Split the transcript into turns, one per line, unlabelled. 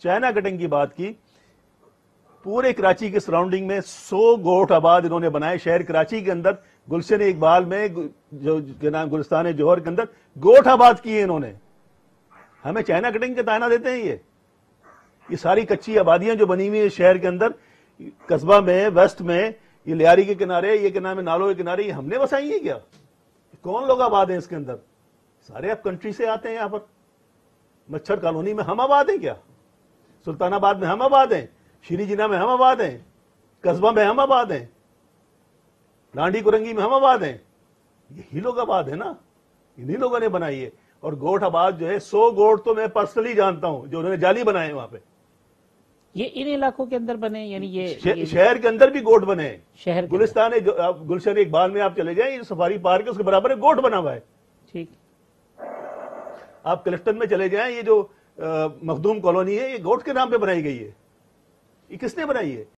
China cutting کی بات کی، پورے کراچی کے سراؤنڈنگ میں 100 گوٹ آباد انہوں نے بنائے. شہر کراچی کے اندر گلشن اقبال میں جو نام گلستان جوہر کے اندر گوٹ آباد کیے انہوں نے. ہمیں چائنا کٹنگ کا تانا دیتے ہیں. یہ ساری کچی آبادیاں جو بنی ہوئی ہیں شہر کے اندر، قصبہ میں، ویسٹ میں، یہ لیاری کے کنارے، یہ کیا نام ہے نالوں کے کنارے، یہ ہم نے بسائی ہے کیا؟ کون لوگ آباد ہیں اس کے اندر؟ سارے اب کنٹری سے آتے ہیں یہاں پر. مچھر کالونی میں ہم آباد ہیں کیا؟ سلطان آباد میں ہم آباد ہیں، شیری جناح میں ہم آباد ہیں، قصبہ میں ہم آباد ہیں، لانڈی کرنگی میں ہم آباد ہیں. یہی لوگ آباد ہیں نا، انہی لوگوں نے بنائی ہے. اور گوٹ آباد جو ہے 100 گوٹ تو میں پرسنلی جانتا ہوں جو انہوں نے جعلی بنائے ہیں وہاں پہ.
یہ ان علاقوں کے اندر بنے، یعنی یہ
شہر کے اندر بھی گوٹ بنے ہیں.
شہر کے
گلستان گلشن اقبال میں آپ چلے جائیں، یہ سفاری پارک ہے، اس کے برابر ایک گوٹ بنا ہوا ہے.
ٹھیک.
آپ کلفٹن میں چلے جائیں، یہ جو مخدوم کالونی ہے، یہ گوٹ کے نام پہ بنائی گئی ہے. یہ کس نے بنائی ہے؟